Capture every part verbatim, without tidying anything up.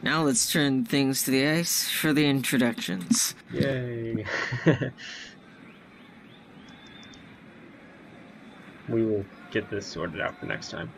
Now let's turn things to the ice for the introductions. Yay. We will get this sorted out for next time.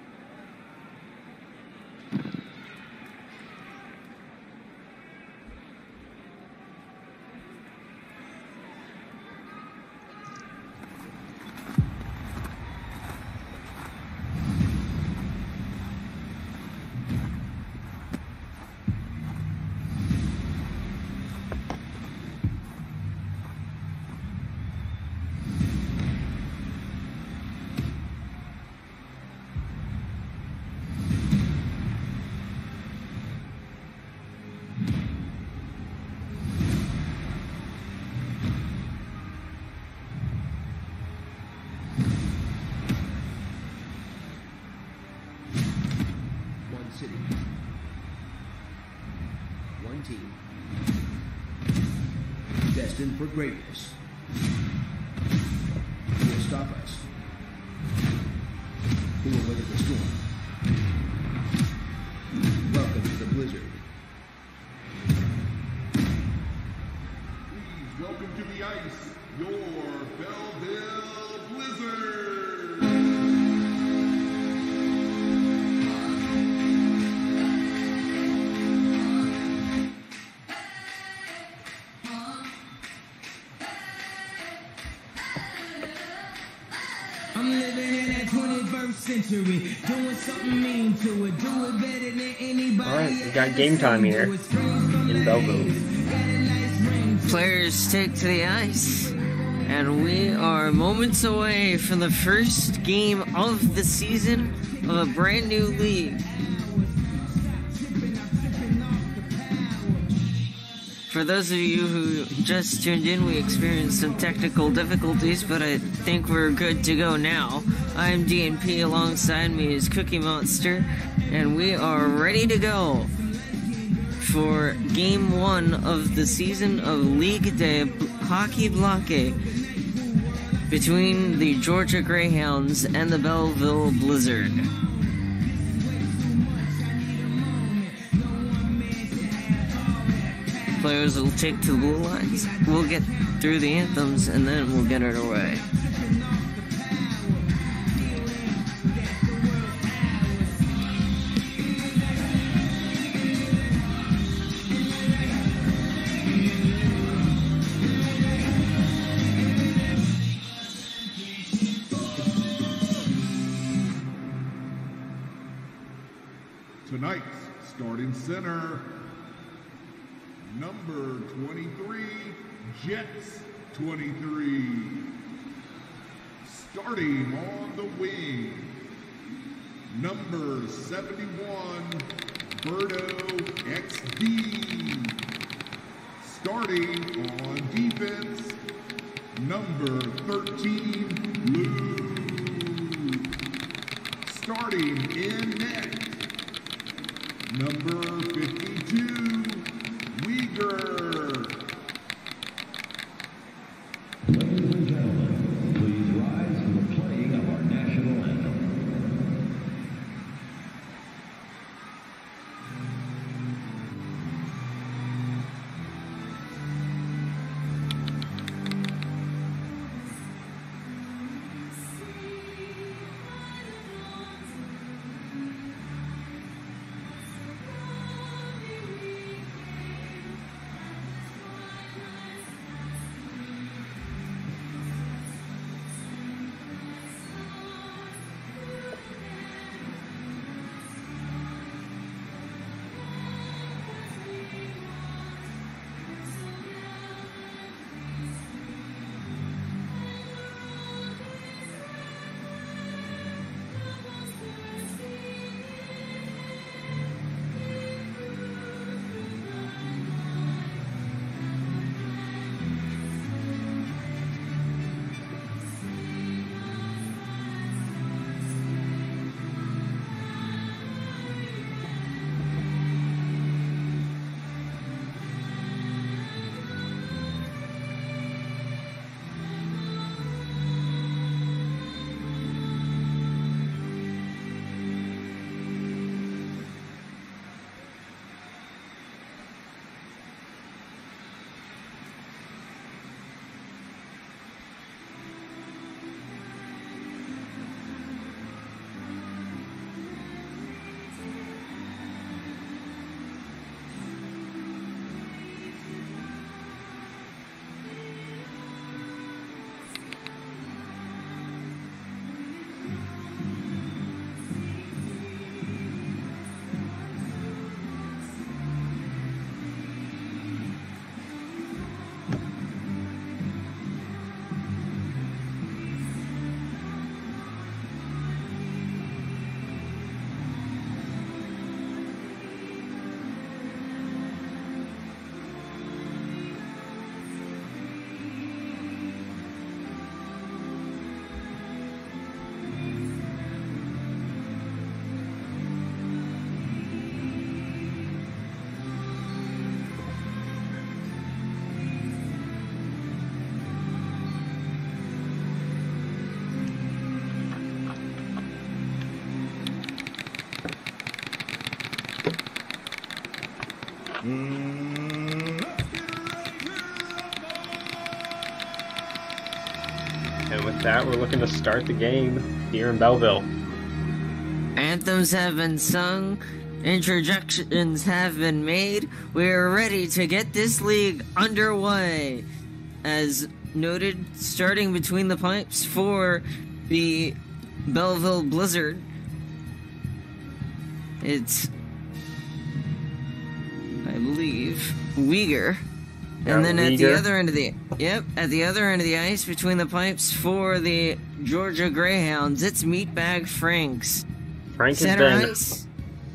Destined for greatness. Who will stop us? Who will weather the storm? Welcome to the blizzard. Please welcome to the ice, your Belleville Blizzard. Century, doing something mean to it, do it better than anybody. Alright, we got game time here in Belleville. Players take to the ice, and we are moments away from the first game of the season of a brand new league. For those of you who just tuned in, we experienced some technical difficulties, but I think we're good to go now. I'm D N P, alongside me is Cookie Monster, and we are ready to go for game one of the season of Ligue de Hockey Bloqué between the Georgia Greyhounds and the Belleville Blizzard. Players will take to the blue lines. We'll get through the anthems, and then we'll get it away. Tonight's starting center, number twenty-three, Jets twenty-three. Starting on the wing, number seventy-one, Berto X D. Starting on defense, number thirteen, Lou. Starting in net, number fifty-two, Uyghur. Ladies and gentlemen, please rise for the playing of our national anthem. And with that, we're looking to start the game here in Belleville. Anthems have been sung, introductions have been made. We're ready to get this league underway. As noted, starting between the pipes for the Belleville Blizzard, it's, I believe, Uyghur. Yeah, And then at the Uyghur. other end of the yep, at the other end of the ice between the pipes for the Georgia Greyhounds, it's Meatbag Franks. Frank has Center been. ice.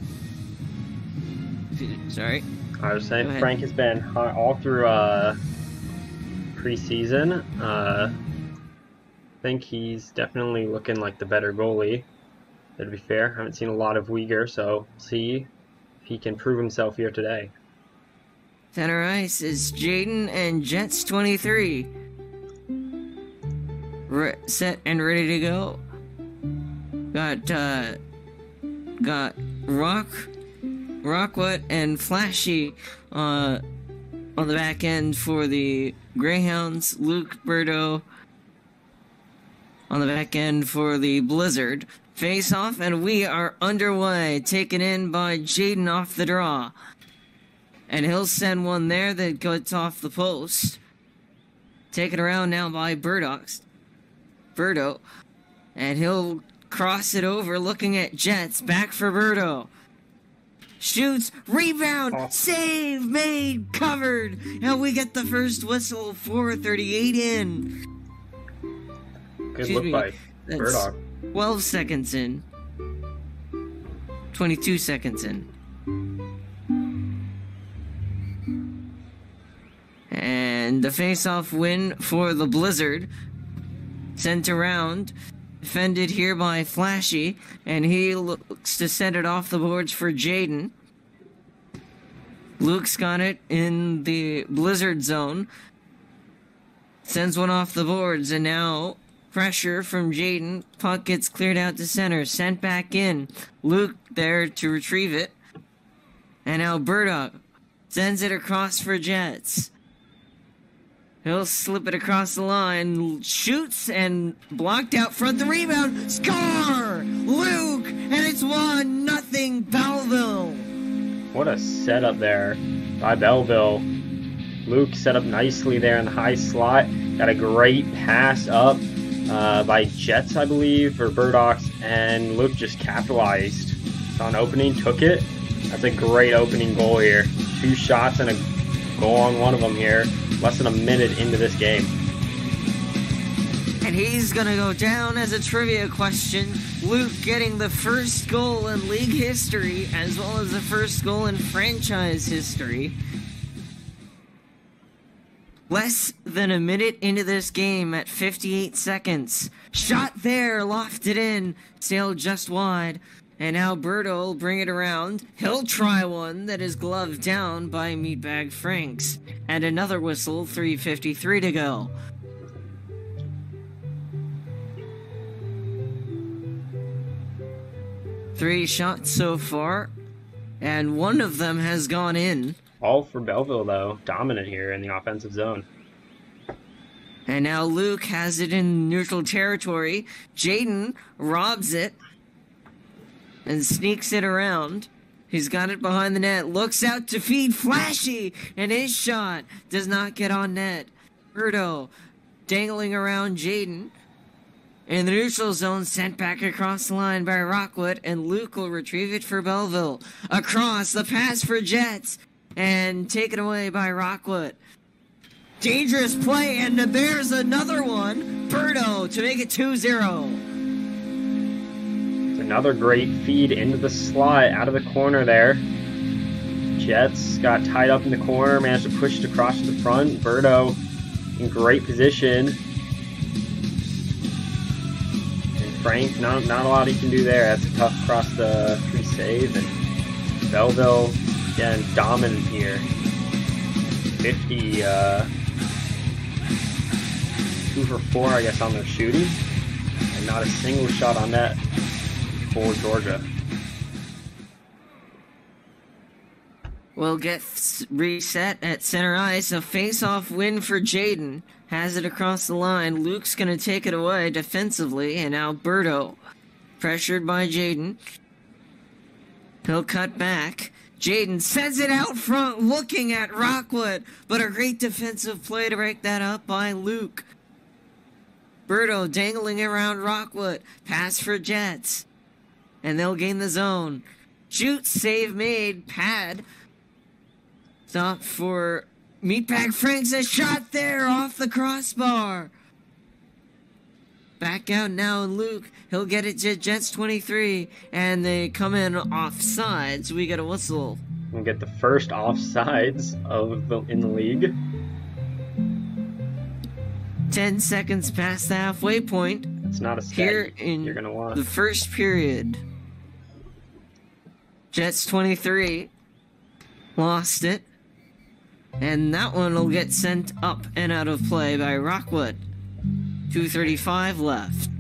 Sorry. I was Go saying ahead. Frank has been hot all through uh, preseason. Uh, I think he's definitely looking like the better goalie. To be fair, I haven't seen a lot of Uyghur, so see if he can prove himself here today. Center ice is Jaden and Jets twenty-three. Re- set and ready to go. Got uh, got Rock, Rockwood and Flashy uh, on the back end for the Greyhounds. Luke Berto on the back end for the Blizzard. Face off, and we are underway. Taken in by Jaden off the draw. And he'll send one there that gets off the post. Taken around now by Burdock's. Birdo. And he'll cross it over looking at Jets. Back for Birdo. Shoots. Rebound. Oh. Save made. Covered. And we get the first whistle. four thirty-eight in. Good Excuse look me, by that's Burdock. twelve seconds in. twenty-two seconds in. And the face-off win for the Blizzard. Sent around. Defended here by Flashy. And he looks to send it off the boards for Jaden. Luke's got it in the Blizzard zone. Sends one off the boards. And now pressure from Jaden. Puck gets cleared out to center. Sent back in. Luke there to retrieve it. And now Burdock sends it across for Jets. He'll slip it across the line, shoots, and blocked out front. The rebound, score! Luke, and it's one nothing Belleville. What a setup there by Belleville. Luke set up nicely there in the high slot. Got a great pass up uh, by Jets, I believe, or Burdocks, and Luke just capitalized on opening, took it. That's a great opening goal here. Two shots and a goal on one of them here. Less than a minute into this game. And he's gonna go down as a trivia question. Luke getting the first goal in league history, as well as the first goal in franchise history. Less than a minute into this game at fifty-eight seconds. Shot there, lofted in, sailed just wide. And now Berto will bring it around. He'll try one that is gloved down by Meatbag Franks. And another whistle, three fifty-three to go. Three shots so far, and one of them has gone in. All for Belleville, though. Dominant here in the offensive zone. And now Luke has it in neutral territory. Jaden robs it and sneaks it around. He's got it behind the net. Looks out to feed Flashy. And his shot does not get on net. Berto dangling around Jaden. In the neutral zone, sent back across the line by Rockwood. And Luke will retrieve it for Belleville. Across, the pass for Jets. And taken away by Rockwood. Dangerous play, and there's another one. Berto to make it two zero. Another great feed into the slot, out of the corner there. Jets got tied up in the corner, managed to push it across to the front. Berto in great position. And Frank, not, not a lot he can do there. That's a tough cross the tree save. And Belleville, again, dominant here. fifty, uh, two for four, I guess, on their shooting. And not a single shot on net for Georgia. will get s- reset at center ice. A face-off win for Jaden. Has it across the line. Luke's going to take it away defensively. And Alberto, pressured by Jaden. He'll cut back. Jaden sends it out front, looking at Rockwood. But a great defensive play to break that up by Luke. Berto dangling around Rockwood. Pass for Jets. And they'll gain the zone. Shoot, save made. Pad. Stop for Meatbag Franks. A shot there off the crossbar. Back out now, Luke. He'll get it to Jets twenty-three. And they come in offsides. We get a whistle. We'll get the first offsides of the, in the league. Ten seconds past the halfway point. It's not a stat Here in you're gonna want. the first period. Jets twenty-three. Lost it. And that one will get sent up and out of play by Rockwood. two thirty-five left.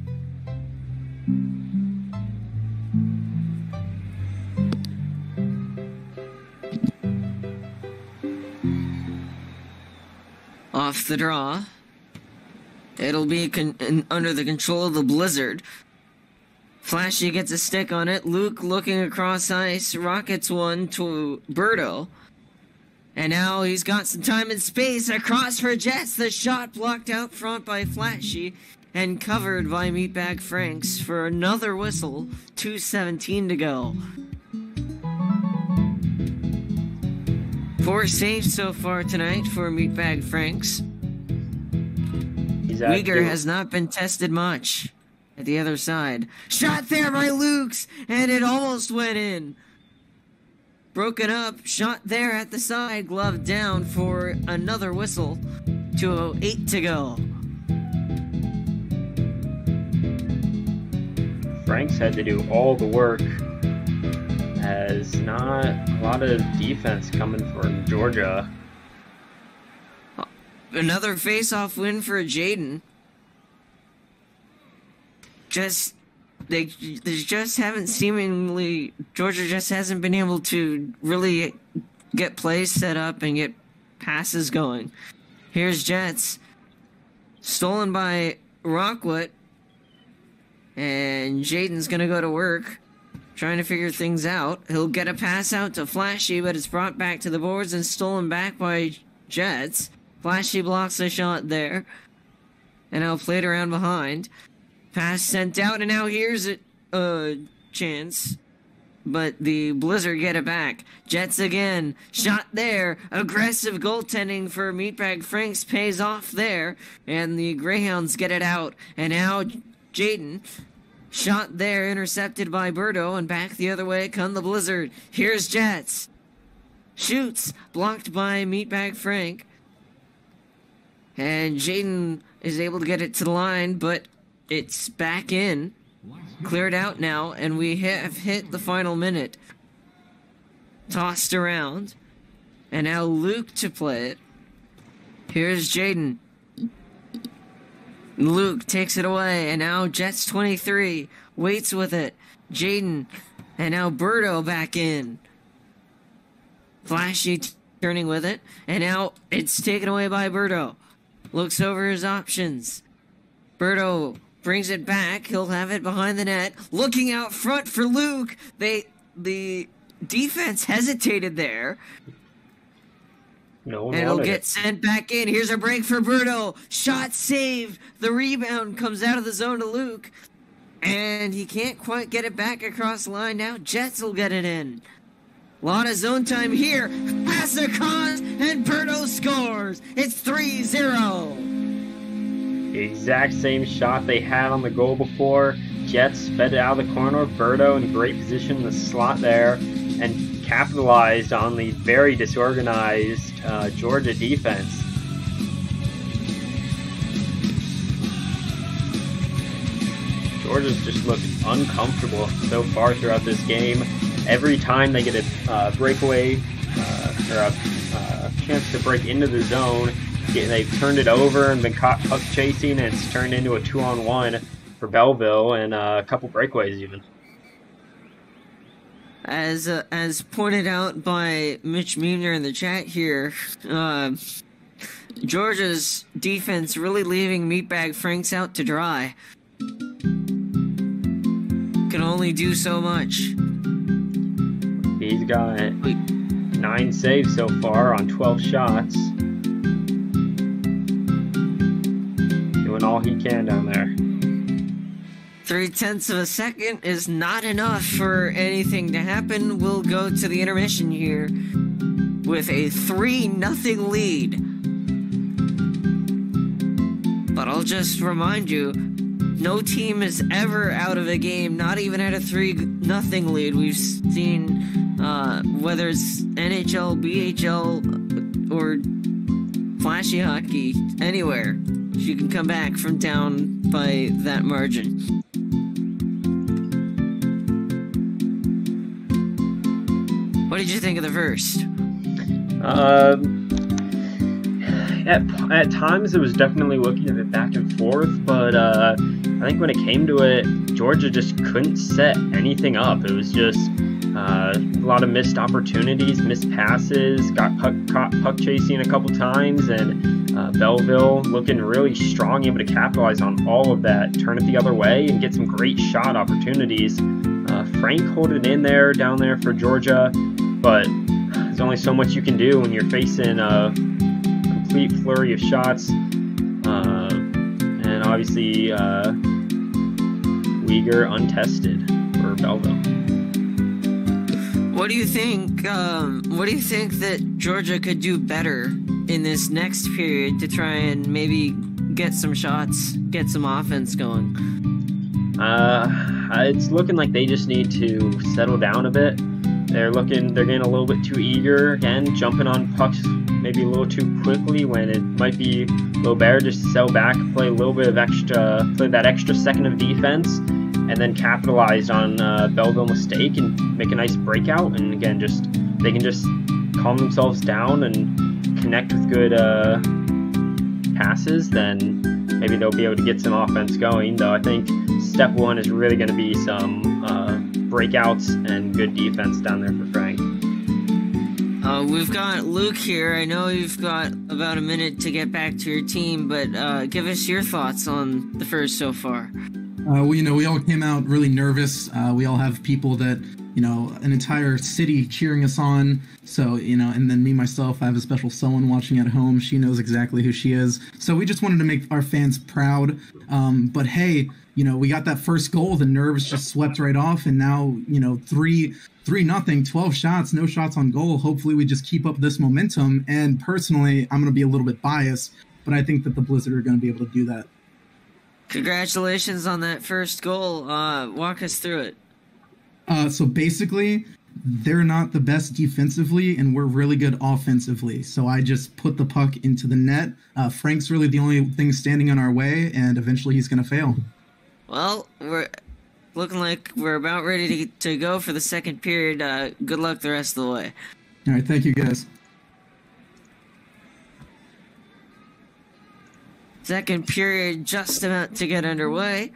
Off the draw. It'll be con- in, under the control of the Blizzard. Flashy gets a stick on it. Luke looking across ice. Rockets one to Berto. And now he's got some time and space across for Jets. The shot blocked out front by Flashy and covered by Meatbag Franks for another whistle. two seventeen to go. Four saves so far tonight for Meatbag Franks. He's Uyghur has not been tested much at the other side. Shot there by Lukes, and it almost went in. Broken up, shot there at the side, glove down for another whistle. two oh eight to go. Franks had to do all the work, as not a lot of defense coming from Georgia. Another face-off win for Jaden. Just, they, they just haven't seemingly, Georgia just hasn't been able to really get plays set up and get passes going. Here's Jets. Stolen by Rockwood. And Jaden's going to go to work, trying to figure things out. He'll get a pass out to Flashy, but it's brought back to the boards and stolen back by Jets. Flashy blocks the shot there. And now played around behind. Pass sent out, and now here's a uh, chance. But the Blizzard get it back. Jets again. Shot there. Aggressive goaltending for Meatbag Franks pays off there. And the Greyhounds get it out. And now Jaden. Shot there, intercepted by Berto, and back the other way come the Blizzard. Here's Jets. Shoots. Blocked by Meatbag Frank. And Jaden is able to get it to the line, but it's back in. Cleared out now, and we have hit the final minute. Tossed around. And now Luke to play it. Here's Jaden. Luke takes it away, and now Jets twenty-three. Waits with it. Jaden. And now Berto back in. Flashy t- turning with it. And now it's taken away by Berto. Looks over his options. Berto brings it back. He'll have it behind the net. Looking out front for Luke. They the defense hesitated there. No one And it'll wanted get it. sent back in. Here's a break for Berto. Shot saved. The rebound comes out of the zone to Luke. And he can't quite get it back across the line now. Jets will get it in. Lot of zone time here. Pass across, and Berto scores. It's three zero. The exact same shot they had on the goal before. Jets fed it out of the corner. Berto in great position in the slot there and capitalized on the very disorganized uh, Georgia defense. Georgia's just looked uncomfortable so far throughout this game. Every time they get a uh, breakaway uh, or a uh, chance to break into the zone, they've turned it over and been caught puck chasing, and it's turned into a two-on-one for Belleville and uh, a couple breakaways even. as uh, as pointed out by Mitch Meaner in the chat here, uh, Georgia's defense really leaving Meatbag Franks out to dry. Can only do so much. He's got nine saves so far on twelve shots. Doing all he can down there. Three tenths of a second is not enough for anything to happen. We'll go to the intermission here with a three nothing lead. But I'll just remind you, no team is ever out of a game, not even at a three nothing lead. We've seen, uh, whether it's N H L, B H L, or flashy hockey, anywhere, you can come back from down by that margin. What did you think of the first? Um, at, at times it was definitely looking a bit back and forth, but uh, I think when it came to it, Georgia just couldn't set anything up. It was just uh, a lot of missed opportunities, missed passes, got puck, caught puck chasing a couple times, and uh, Belleville looking really strong, able to capitalize on all of that, turn it the other way, and get some great shot opportunities. Uh, Frank holding it in there, down there for Georgia, but there's only so much you can do when you're facing a complete flurry of shots. Uh, and obviously, uh, Uyghur untested for Belleville. What do you think? Um, what do you think that Georgia could do better in this next period to try and maybe get some shots, get some offense going? Uh, it's looking like they just need to settle down a bit. They're looking, they're getting a little bit too eager again, jumping on pucks maybe a little too quickly when it might be a little better just to settle back, play a little bit of extra, play that extra second of defense, and then capitalize on uh, Belleville mistake and make a nice breakout. And again, just they can just calm themselves down and connect with good uh, passes, then maybe they'll be able to get some offense going. Though I think step one is really going to be some uh, breakouts and good defense down there for Frank. Uh, we've got Luke here. I know you've got about a minute to get back to your team, but uh, give us your thoughts on the first so far. Uh, we, you know, we all came out really nervous. Uh, we all have people that, you know, an entire city cheering us on. So, you know, and then me, myself, I have a special someone watching at home. She knows exactly who she is. So we just wanted to make our fans proud. Um, but hey, you know, we got that first goal. The nerves just swept right off. And now, you know, three, three, nothing, twelve shots, no shots on goal. Hopefully we just keep up this momentum. And personally, I'm going to be a little bit biased, but I think that the Blizzard are going to be able to do that. Congratulations on that first goal. Uh, walk us through it. Uh, so basically, they're not the best defensively, and we're really good offensively. So I just put the puck into the net. Uh, Frank's really the only thing standing in our way, and eventually he's going to fail. Well, we're looking like we're about ready to, to go for the second period. Uh, good luck the rest of the way. All right, thank you, guys. Second period just about to get underway.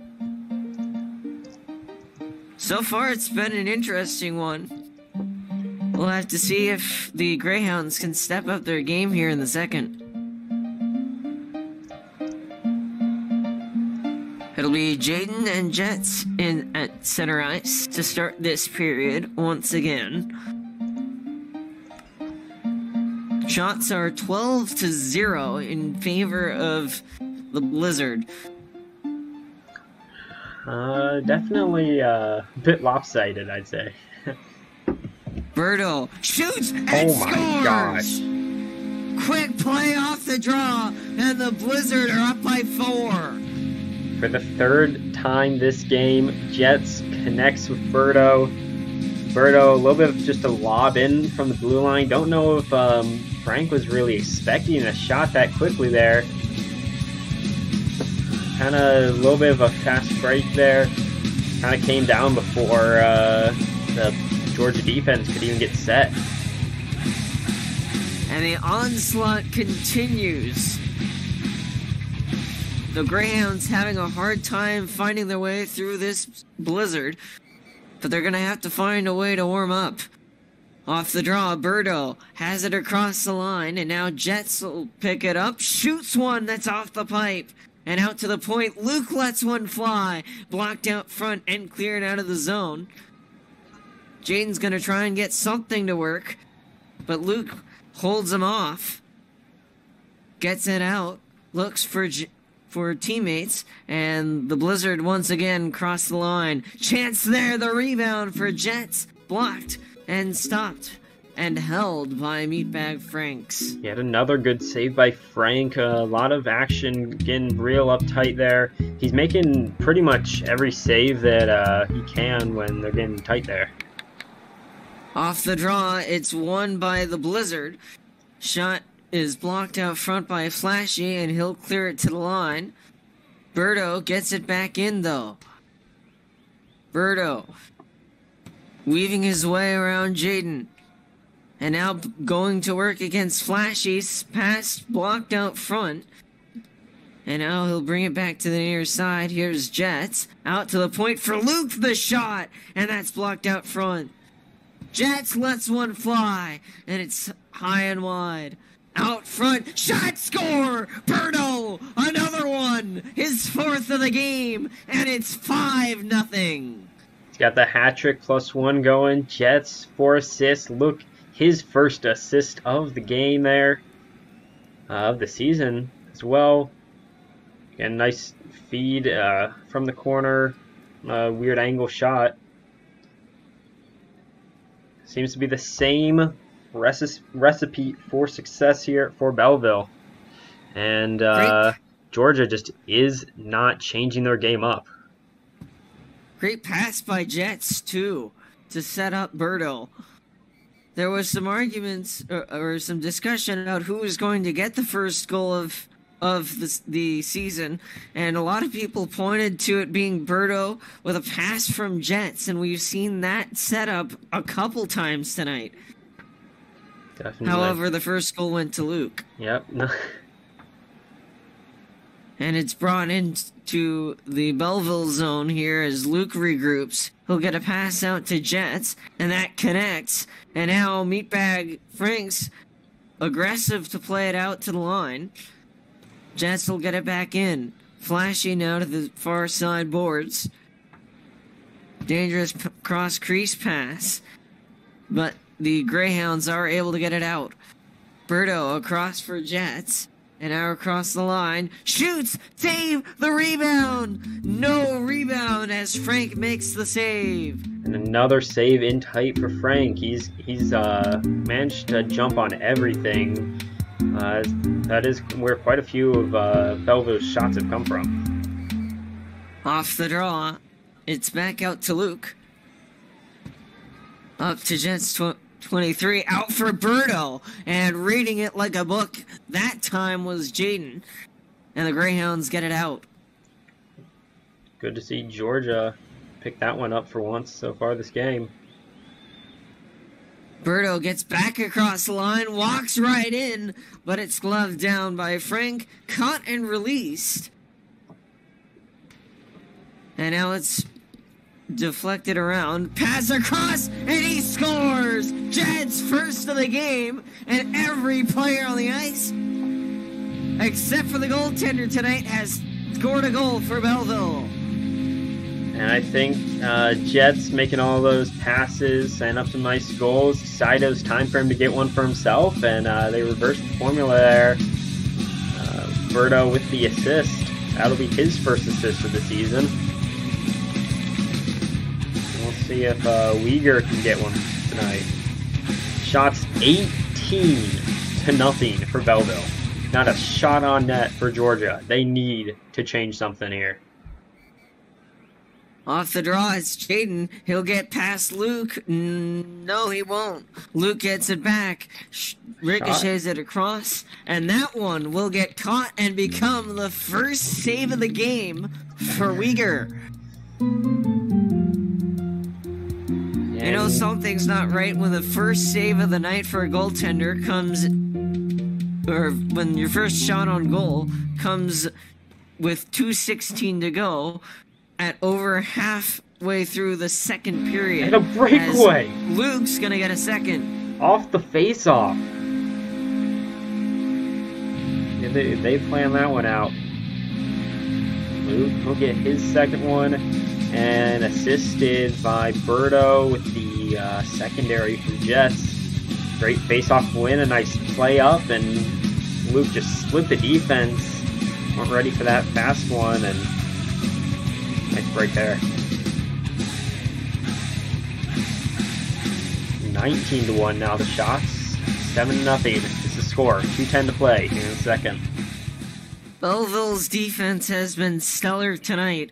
So far, it's been an interesting one. We'll have to see if the Greyhounds can step up their game here in the second. It'll be Jaden and Jets in at center ice to start this period once again. Shots are twelve to zero in favor of the Blizzard. Uh, definitely uh, a bit lopsided, I'd say. Berto shoots and Oh my scores! gosh. Quick play off the draw, and the Blizzard are up by four. For the third time this game, Jets connects with Berto. Berto, a little bit of just a lob in from the blue line. Don't know if um, Frank was really expecting a shot that quickly there. Kind of a little bit of a fast break there. Kind of came down before uh, the Georgia defense could even get set. And the onslaught continues. The Greyhounds having a hard time finding their way through this blizzard. but they're gonna have to find a way to warm up. Off the draw, Birdo has it across the line, and now Jets will pick it up, shoots one that's off the pipe, and out to the point. Luke lets one fly, blocked out front and cleared out of the zone. Jaden's gonna try and get something to work, but Luke holds him off, gets it out, looks for J- for teammates, and the Blizzard once again crossed the line. Chance there, the rebound for Jets, blocked and stopped and held by Meatbag Franks. Yet another good save by Frank. A lot of action, getting real uptight there. He's making pretty much every save that uh, he can when they're getting tight there. Off the draw, it's won by the Blizzard. Shot is blocked out front by Flashy, and he'll clear it to the line. Birdo gets it back in, though. Birdo weaving his way around Jaden. And now going to work against Flashy's pass blocked out front. And now he'll bring it back to the near side. Here's Jets. Out to the point for Luke, the shot. And that's blocked out front. Jets lets one fly. And it's high and wide. Out front. Shot, score! Birdo! Another one! His fourth of the game. And it's five nothing. He's got the hat trick plus one going. Jets, four assists. Look, his first assist of the game there. Uh, of the season as well. Again, a nice feed uh, from the corner. Uh, weird angle shot. Seems to be the same reci- recipe for success here for Belleville. And uh, Georgia just is not changing their game up. Great pass by Jets, too, to set up Birdo. There was some arguments or, or some discussion about who was going to get the first goal of of the, the season, and a lot of people pointed to it being Birdo with a pass from Jets, and we've seen that set up a couple times tonight. Definitely. However, the first goal went to Luke. Yep. And it's brought into the Belleville zone here as Luke regroups. He'll get a pass out to Jets, and that connects. And now Meatbag Franks aggressive to play it out to the line. Jets will get it back in. Flashy now to the far side boards. Dangerous p- cross crease pass. But the Greyhounds are able to get it out. Birdo across for Jets. And now across the line. Shoots! Save! The rebound! No rebound as Frank makes the save. And another save in tight for Frank. He's he's uh, managed to jump on everything. Uh, that is where quite a few of uh, Belleville's shots have come from. Off the draw. It's back out to Luke. Up to Jets tw- twenty-three. Out for Birdo. And reading it like a book. That time was Jaden. And the Greyhounds get it out. Good to see Georgia pick that one up for once so far this game. Birdo gets back across the line, walks right in, but it's gloved down by Frank, caught and released. And now it's deflected around, pass across, and he scores! Jets first of the game, and every player on the ice, except for the goaltender tonight, has scored a goal for Belleville. And I think uh, Jets making all those passes and up some nice goals. Saido's time for him to get one for himself, and uh, they reversed the formula there. Uh, Birdo with the assist. That'll be his first assist of the season. We'll see if uh, Uyghur can get one tonight. Shots eighteen to nothing for Belleville. Not a shot on net for Georgia. They need to change something here. Off the draw, it's Jaden. He'll get past Luke. No, he won't. Luke gets it back. Ricochets it across. And that one will get caught and become the first save of the game for Uyghur. You know, something's not right when the first save of the night for a goaltender comes, or when your first shot on goal comes with two sixteen to go, at over half partway through the second period. And a breakaway! as Luke's gonna get a second. Off the face-off. Yeah, they, they planned that one out. Luke will get his second one, and assisted by Berto with the uh, secondary from Jets. Great face-off win, a nice play up, and Luke just split the defense. Weren't ready for that fast one, and nice break there. nineteen to one now the shots. seven to nothing is the score. two ten to play here in a second. Belleville's defense has been stellar tonight.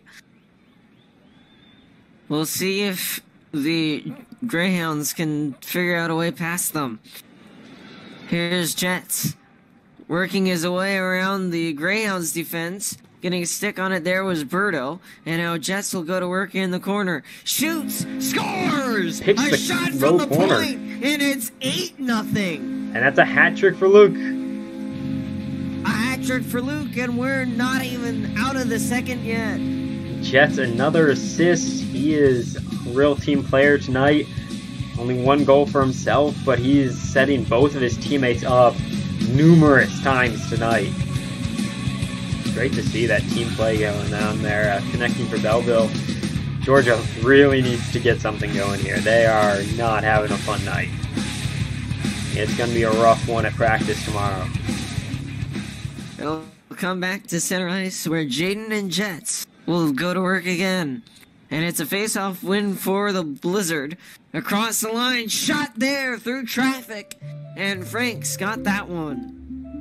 We'll see if the Greyhounds can figure out a way past them. Here's Jets working his way around the Greyhounds defense. Getting a stick on it there was Berto. And now Jets will go to work in the corner. Shoots! Scores! Picks a the shot low from the corner. point! And it's eight nothing. And that's a hat trick for Luke. A hat trick for Luke, and we're not even out of the second yet. Jets another assist. He is a real team player tonight. Only one goal for himself, but he's setting both of his teammates up numerous times tonight. Great to see that team play going down there, uh, connecting for Belleville. Georgia really needs to get something going here. They are not having a fun night. It's going to be a rough one at practice tomorrow. It'll come back to center ice where Jaden and Jets will go to work again. And it's a face-off win for the Blizzard. Across the line, shot there through traffic. And Frank's got that one.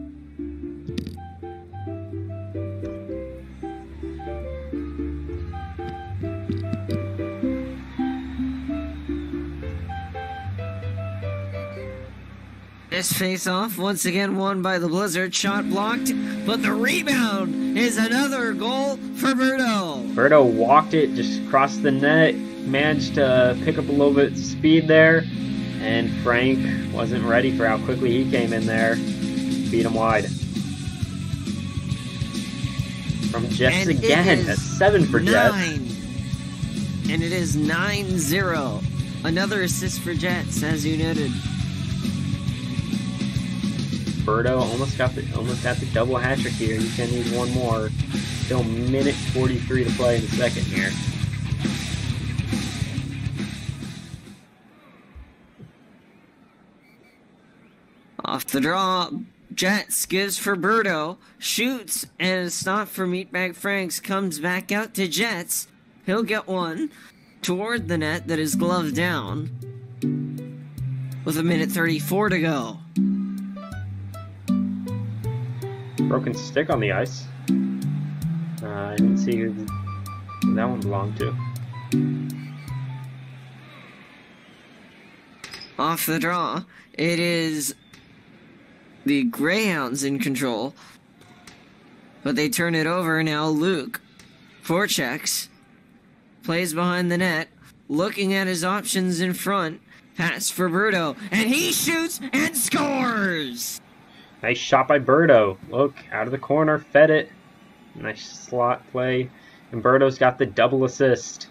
This face-off, once again won by the Blizzard. Shot blocked, but the rebound is another goal for Berto. Berto walked it just across the net, managed to pick up a little bit of speed there, and Frank wasn't ready for how quickly he came in there. Beat him wide. From Jets And it again, is a seven for Jets. Nine. And it is nine zero. Another assist for Jets, as you noted. Berto almost got the almost got the double hat trick here. You can need one more. Still minute forty-three to play in the second here. Off the draw, Jets gives for Berto, shoots, and it's not for Meatbag Franks. Comes back out to Jets. He'll get one toward the net that is gloved down. With a minute thirty-four to go. Broken stick on the ice. Uh, I didn't see who that one belonged to. Off the draw, it is the Greyhounds in control. But they turn it over now. Luke forechecks, plays behind the net, looking at his options in front. Pass for Berto, and he shoots and scores! Nice shot by Berto. Look, out of the corner, fed it. Nice slot play. And Berto's got the double assist.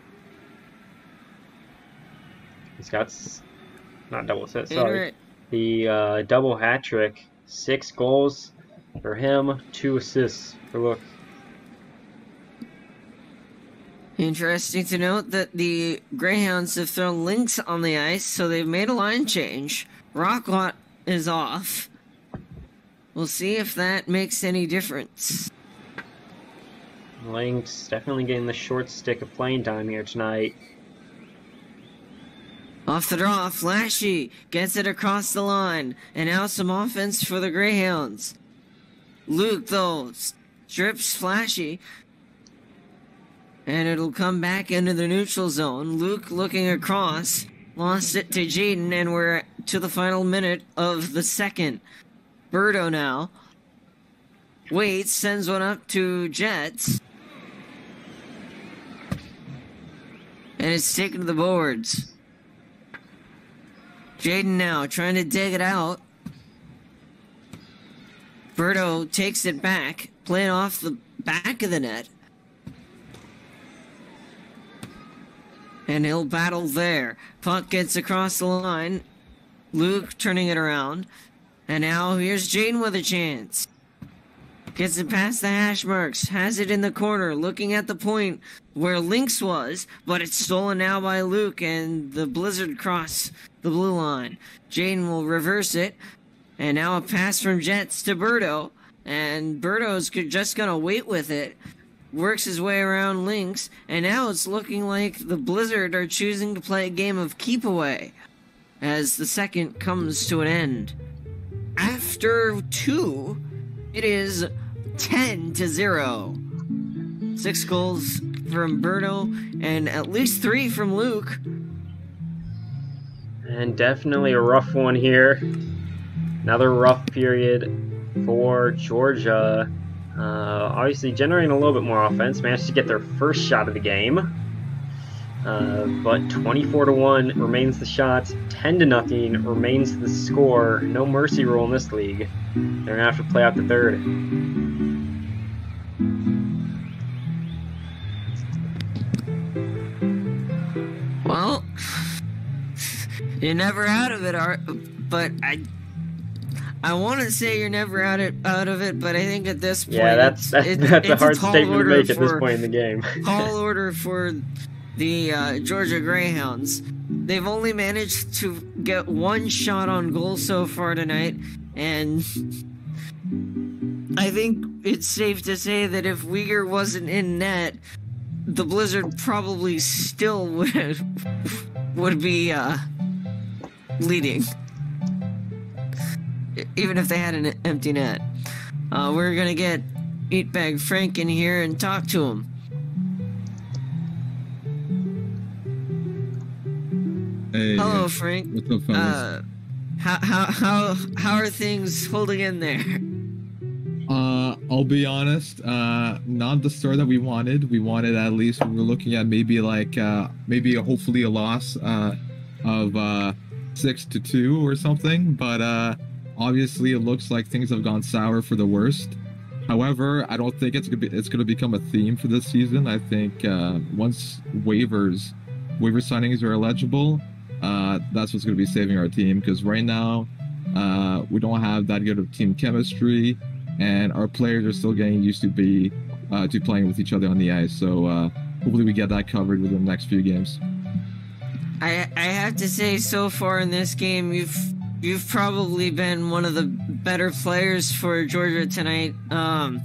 He's got, s- not double assist, sorry. The uh, double hat trick. Six goals for him, two assists for Luke. Interesting to note that the Greyhounds have thrown Lynx on the ice, so they've made a line change. Rockwot is off. We'll see if that makes any difference. Lynx definitely getting the short stick of playing time here tonight. Off the draw, Flashy gets it across the line, and now some offense for the Greyhounds. Luke, though, strips Flashy, and it'll come back into the neutral zone. Luke looking across, lost it to Jaden, and we're to the final minute of the second. Berto now waits, sends one up to Jets, and it's taken to the boards. Jaden now trying to dig it out. Berto takes it back, playing off the back of the net. and he'll battle there. Puck gets across the line. Luke turning it around. And now here's Jaden with a chance. Gets it past the hash marks. Has it in the corner, looking at the point where Lynx was, but it's stolen now by Luke, and the Blizzard cross the blue line. Jaden will reverse it. And now a pass from Jets to Birdo. And Birdo's just going to wait with it. Works his way around Lynx. And now it's looking like the Blizzard are choosing to play a game of keep away as the second comes to an end. After two, it is ten to zero. Six goals from Birdo and at least three from Luke. And definitely a rough one here. Another rough period for Georgia. Uh, obviously generating a little bit more offense. Managed to get their first shot of the game. Uh, but twenty-four to one remains the shot. ten to nothing remains the score. No mercy rule in this league. They're going to have to play out the third. Well, you're never out of it, Art, but I I want to say you're never out of, out of it, but I think at this point... Yeah, that's, that's, it, that's it's a hard a tall statement to make at for, this point in the game. Tall order for the uh, Georgia Greyhounds. They've only managed to get one shot on goal so far tonight, and I think it's safe to say that if Uyghur wasn't in net, the Blizzard probably still would would be uh, leading, even if they had an empty net. Uh, we're gonna get Eatbag Frank in here and talk to him. Hey, Hello, Frank. What's up, fellas? Uh, how how how how are things holding in there? Uh, I'll be honest, uh, not the start that we wanted. We wanted at least, we were looking at maybe like, uh, maybe a, hopefully a loss, uh, of, uh, six to two or something. But, uh, obviously it looks like things have gone sour for the worst. However, I don't think it's gonna be, it's gonna become a theme for this season. I think, uh, once waivers, waiver signings are eligible, uh, that's what's gonna be saving our team. Because right now, uh, we don't have that good of team chemistry. And our players are still getting used to be uh, to playing with each other on the ice. So uh, hopefully we get that covered within the next few games. I I have to say, so far in this game, you've you've probably been one of the better players for Georgia tonight. Um,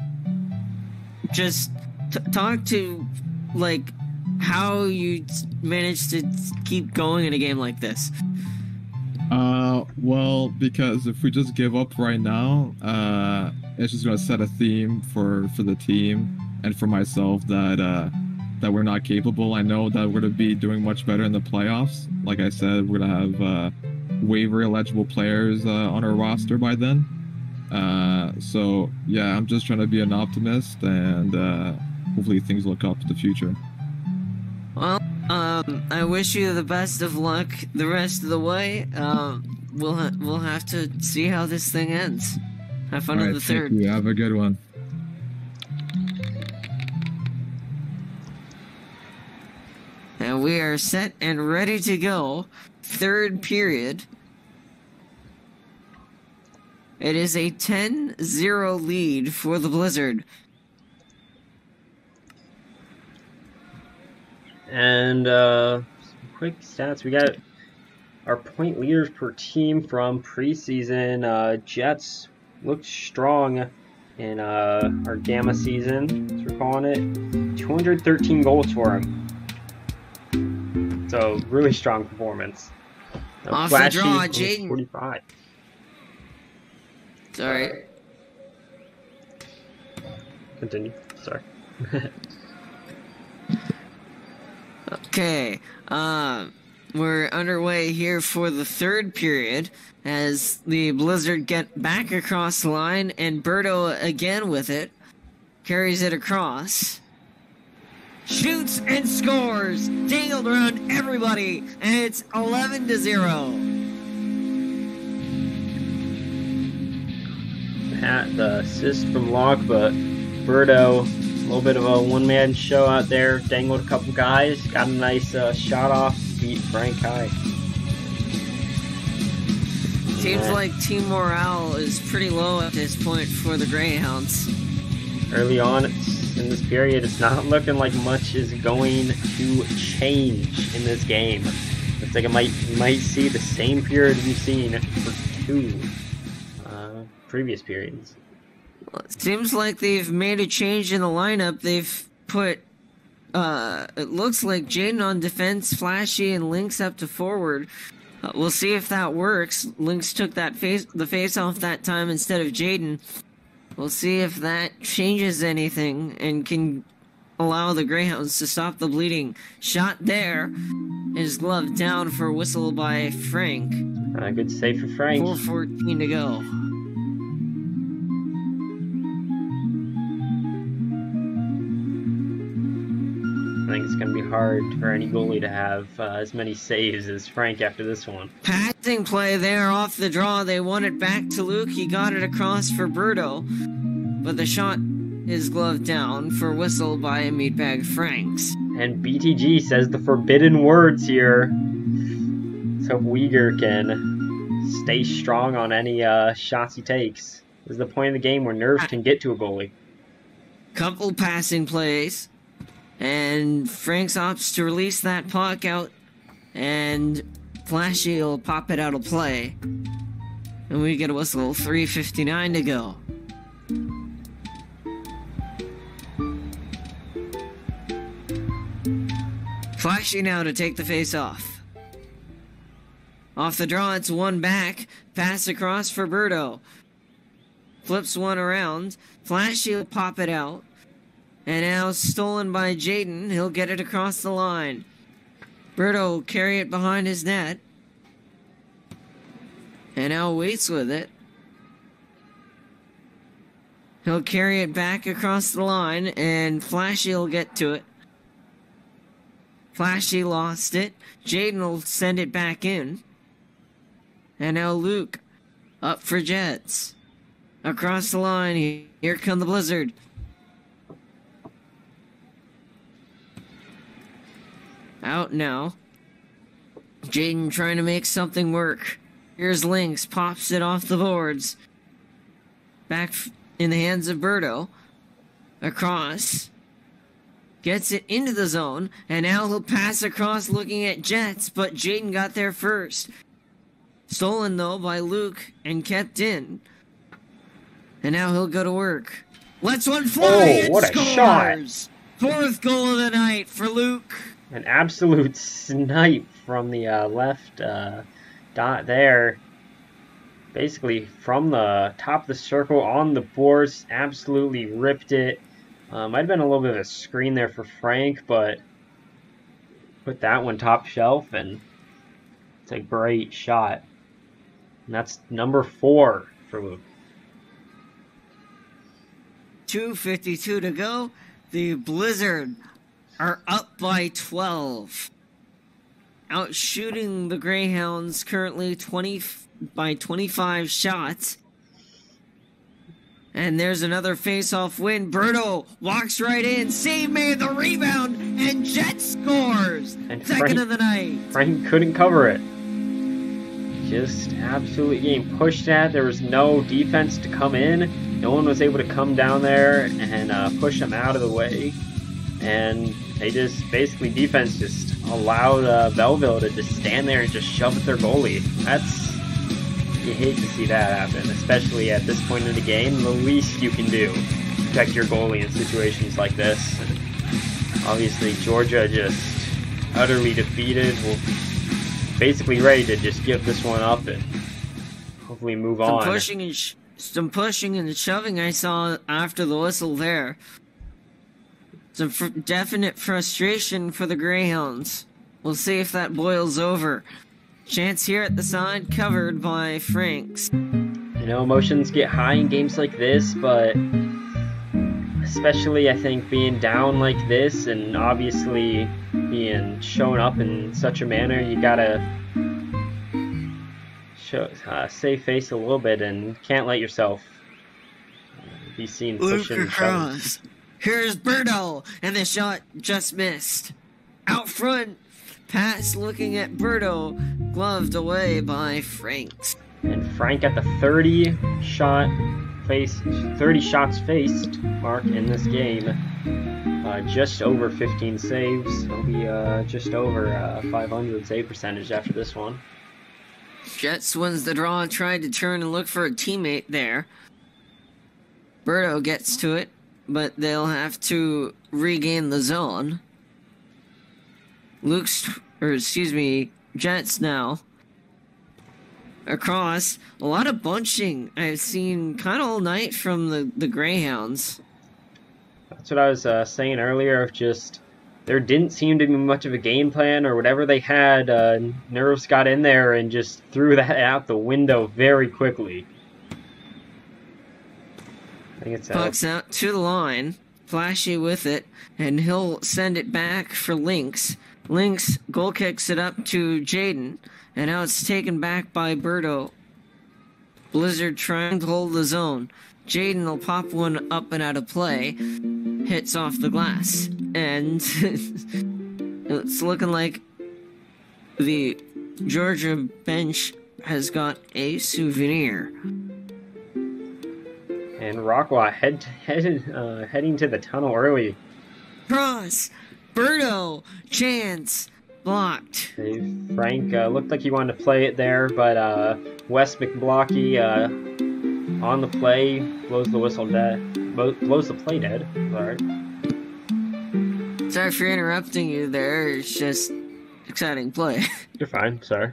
just t- talk to like how you t- managed to keep going in a game like this. Uh, well, because if we just give up right now, uh, it's just gonna set a theme for for the team and for myself that uh, that we're not capable. I know that we're gonna be doing much better in the playoffs. Like I said, we're gonna have uh, waiver eligible players uh, on our roster by then. Uh, so yeah, I'm just trying to be an optimist, and uh, hopefully things look up in the future. Well, um, I wish you the best of luck the rest of the way. Um, we'll ha- we'll have to see how this thing ends. Have fun All in right, the thank third. you. Have a good one. And we are set and ready to go. Third period. It is a ten zero lead for the Blizzard. And uh, some quick stats. We got our point leaders per team from preseason. Uh, Jets looked strong in uh, our Gamma season, as we're calling it. two hundred thirteen goals for them. So, really strong performance. Now, Off the Flashy draw, was Jaden. forty-five. Sorry. Continue. Sorry. Okay, uh, we're underway here for the third period as the Blizzard get back across the line, and Birdo again with it, carries it across, shoots and scores, dangled around everybody, and it's eleven to zero. At the assist from Locke, but Birdo little bit of a one-man show out there. Dangled a couple guys. Got a nice uh, shot off. Beat Frank high. Seems Yeah. like team morale is pretty low at this point for the Greyhounds. Early on it's, in this period, it's not looking like much is going to change in this game. Looks like it might you might see the same period we've seen for two uh, previous periods. Well, it seems like they've made a change in the lineup. They've put, uh, it looks like Jaden on defense, Flashy, and Lynx up to forward. Uh, we'll see if that works. Lynx took that face the face off that time instead of Jaden. We'll see if that changes anything and can allow the Greyhounds to stop the bleeding. Shot there. His glove down for a whistle by Frank. Uh, good save for Frank. four fourteen to go. I think it's going to be hard for any goalie to have uh, as many saves as Frank after this one. Passing play there off the draw. They won it back to Luke. He got it across for Berto. But the shot is gloved down for whistle by Meatbag Franks. And B T G says the forbidden words here. Let's hope Uyghur can stay strong on any uh, shots he takes. This is the point of the game where nerves can get to a goalie. Couple passing plays. And Franks opts to release that puck out. And Flashy will pop it out of play. And we get a whistle. three fifty-nine to go. Flashy now to take the face off. Off the draw, it's one back. Pass across for Berto. Flips one around. Flashy will pop it out. And now stolen by Jaden. He'll get it across the line. Berto will carry it behind his net. And now waits with it. He'll carry it back across the line, and Flashy will get to it. Flashy lost it. Jaden will send it back in. And now Luke up for Jets. Across the line, here come the Blizzard. Out now. Jaden trying to make something work. Here's Lynx, pops it off the boards. Back in the hands of Berto. Across. Gets it into the zone, and now he'll pass across looking at Jets, but Jaden got there first. Stolen, though, by Luke and kept in. And now he'll go to work. Lets one fly Oh, and what a scores! shot. Fourth goal of the night for Luke. An absolute snipe from the uh, left uh, dot there. Basically from the top of the circle on the boards. Absolutely ripped it. Uh, might have been a little bit of a screen there for Frank, but put that one top shelf, and it's a great shot. And that's number four for Luke. two fifty-two to go. The Blizzard are up by twelve. Out shooting the Greyhounds currently twenty by twenty-five shots. And there's another face-off win. Berto walks right in. Save made the rebound. And Jet scores. And Second Frank- of the night. Frank couldn't cover it. Just absolutely getting pushed at. There was no defense to come in. No one was able to come down there and uh, push them out of the way. And they just, basically defense just allowed uh, Belleville to just stand there and just shove at their goalie. That's, you hate to see that happen, especially at this point in the game. The least you can do, protect your goalie in situations like this. And obviously Georgia just utterly defeated. Well, basically ready to just give this one up and hopefully move Some on. pushing and sh- some pushing and shoving I saw after the whistle there. Some fr- definite frustration for the Greyhounds. We'll see if that boils over. Chance here at the side, covered by Franks. You know, emotions get high in games like this, but especially I think being down like this and obviously being shown up in such a manner, you gotta show, uh, save face a little bit and can't let yourself be seen Luke pushing and shoving. across. Here's Birdo, and the shot just missed. Out front, pass looking at Birdo, gloved away by Franks. And Frank at the thirty shot face, thirty shots faced mark in this game. Uh, just over fifteen saves. He'll be uh, just over uh, five hundred save percentage after this one. Jets wins the draw, tried to turn and look for a teammate there. Birdo gets to it, but they'll have to regain the zone. Luke's, or excuse me, Jets now. Across, a lot of bunching I've seen kind of all night from the, the Greyhounds. That's what I was uh, saying earlier, of just, there didn't seem to be much of a game plan or whatever they had. Uh, Nerves got in there and just threw that out the window very quickly. I think it's out. Puck's out to the line, Flashy with it, and he'll send it back for Lynx. Lynx goal kicks it up to Jaden, and now it's taken back by Birdo. Blizzard trying to hold the zone. Jaden will pop one up and out of play. Hits off the glass. And it's looking like the Georgia bench has got a souvenir. And Rockwell head, head, uh, heading to the tunnel early. Cross! Birdo! Chance! Blocked. Hey, Frank uh, looked like he wanted to play it there, but uh, Wes McBlocky uh, on the play blows the whistle dead. Blows the play dead. Sorry. Sorry for interrupting you there. It's just exciting play. You're fine. Sorry.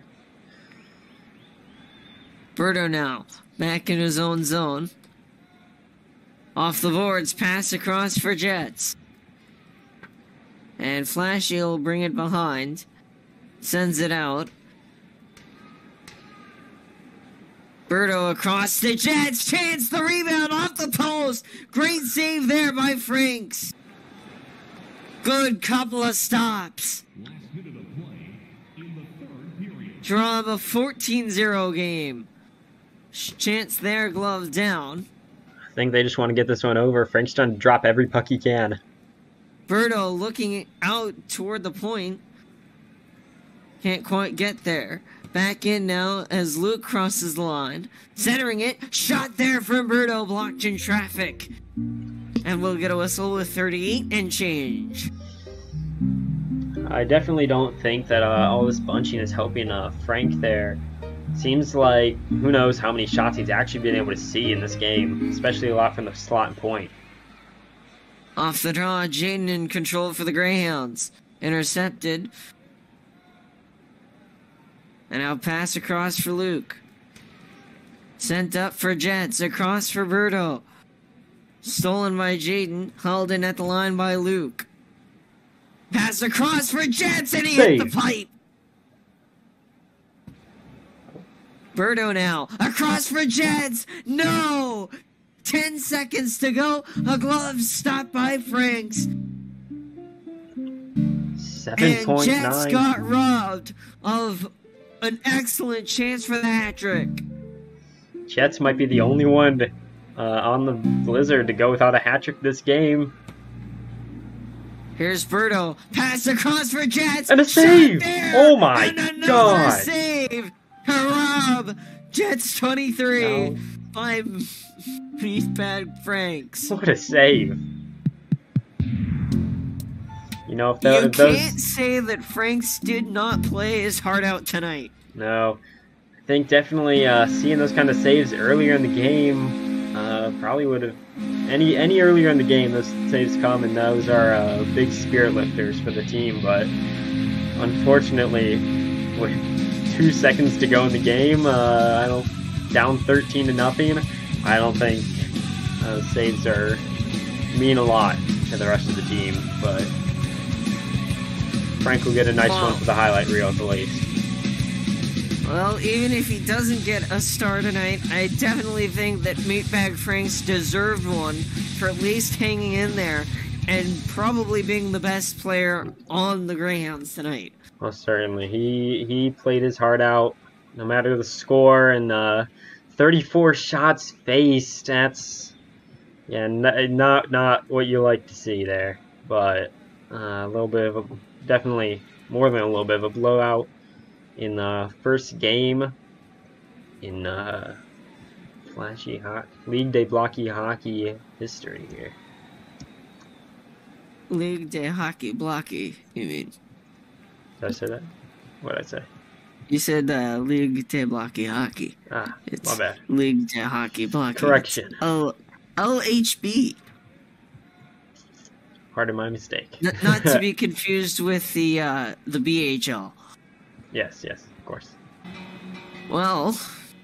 Birdo now back in his own zone. Off the boards, pass across for Jets. And Flashy will bring it behind. Sends it out. Birdo across the Jets. Chance the rebound off the post. Great save there by Franks. Good couple of stops. Draw of a fourteen zero game. Chance there, glove down. I think they just want to get this one over. Frank's trying to drop every puck he can. Birdo looking out toward the point. Can't quite get there. Back in now as Luke crosses the line. Centering it. Shot there from Birdo, blocked in traffic. And we'll get a whistle with thirty-eight and change. I definitely don't think that uh, all this bunching is helping uh, Frank there. Seems like who knows how many shots he's actually been able to see in this game, especially a lot from the slot and point. Off the draw, Jaden in control for the Greyhounds. Intercepted. And now pass across for Luke. Sent up for Jets, across for Birdo. Stolen by Jaden, hauled in at the line by Luke. Pass across for Jets, and he Save. hit the pipe. Birdo now, across for Jets. No! Ten seconds to go. A glove stopped by Franks. seven And point Jets nine. got robbed of an excellent chance for the hat trick. Jets might be the only one uh, on the Blizzard to go without a hat trick this game. Here's Birdo. Pass across for Jets. And a Shot save! there, Oh my and another God. save. Rob. Jets twenty-three. No. Five Meatbag Franks. What a save. You know, if, You tho- if those... can't say that Franks did not play his heart out tonight. No. I think definitely uh, seeing those kind of saves earlier in the game uh, probably would have... Any any earlier in the game, those saves come, and those are uh, big spirit lifters for the team. But unfortunately, with two seconds to go in the game, uh, I don't down thirteen to nothing. I don't think uh, saves are mean a lot to the rest of the team. But Frank will get a nice Wow. one for the highlight reel at the least. Well, even if he doesn't get a star tonight, I definitely think that Meatbag Franks deserved one for at least hanging in there and probably being the best player on the Greyhounds tonight. Well, certainly. He he played his heart out, no matter the score, and uh, thirty-four shots faced. That's Yeah, n- not not what you like to see there, but uh, a little bit of a, definitely more than a little bit of a blowout in the first game in uh, flashy hot League Day Blocky Hockey history here. League de Hockey Blocky, you mean? Did I say that? What did I say? You said uh, League de Blocky Hockey. Ah, It's my bad. League de Hockey Blocky. Correction. Oh, L H B. Pardon my mistake. N- not to be confused with the uh, the B H L. Yes, yes, of course. Well,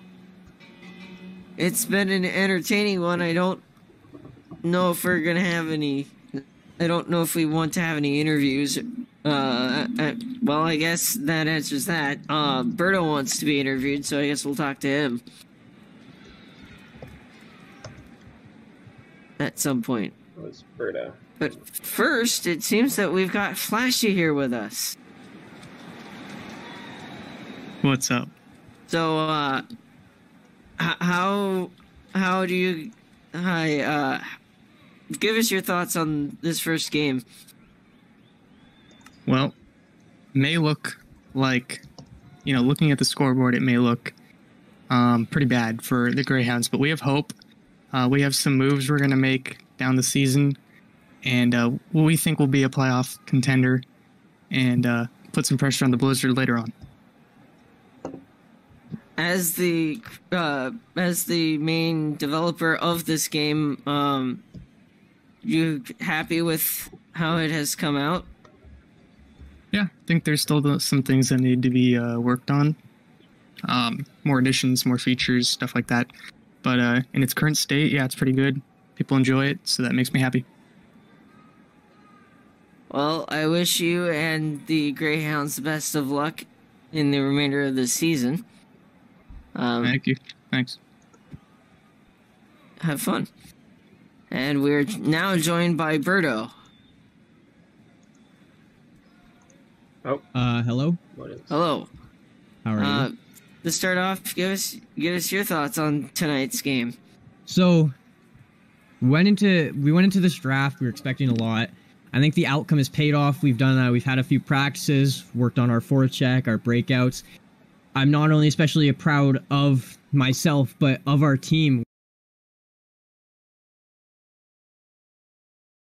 it's been an entertaining one. I don't know if we're gonna have any. I don't know if we want to have any interviews. Uh, I, well, I guess that answers that. Uh, Berto wants to be interviewed, so I guess we'll talk to him at some point. It was Berto. But first, it seems that we've got Flashy here with us. What's up? So, uh, h- how how do you, hi, uh, give us your thoughts on this first game. Well, may look like, you know, looking at the scoreboard, it may look um, pretty bad for the Greyhounds, but we have hope. Uh, we have some moves we're going to make down the season, and uh, we think we'll be a playoff contender and uh, put some pressure on the Blizzard later on. As the uh, as the main developer of this game, um, you happy with how it has come out? Yeah, I think there's still some things that need to be uh, worked on. Um, more additions, more features, stuff like that. But uh, in its current state, yeah, it's pretty good. People enjoy it, so that makes me happy. Well, I wish you and the Greyhounds the best of luck in the remainder of the season. Um, Thank you. Thanks. Have fun. And we're now joined by Berto. Oh, Uh, hello. what is? Hello. How are Uh, you? to start off, give us give us your thoughts on tonight's game. So, went into we went into this draft. We were expecting a lot. I think the outcome has paid off. We've done uh, we've had a few practices, worked on our forecheck, our breakouts. I'm not only especially proud of myself, but of our team.